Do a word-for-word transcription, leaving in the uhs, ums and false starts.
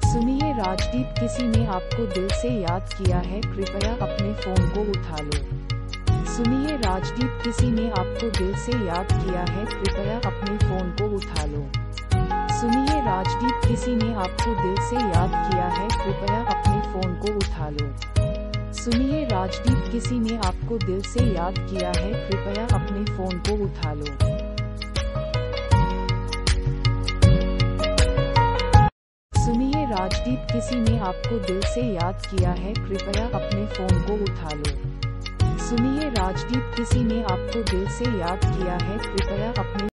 सुनिए राजदीप, किसी ने आपको दिल से याद किया है, कृपया अपने फोन को उठा लो। सुनिए राजदीप, किसी ने आपको दिल से याद किया है, कृपया अपने फोन को उठा लो। सुनिए राजदीप, किसी ने आपको दिल से याद किया है, कृपया अपने फोन को उठा लो। सुनिए राजदीप, किसी ने आपको दिल से याद किया है, कृपया अपने फोन को उठा लो। सुनिए राजदीप, किसी ने आपको दिल से याद किया है, कृपया अपने फोन को उठा लो। सुनिए राजदीप, किसी ने आपको दिल से याद किया है, कृपया अपने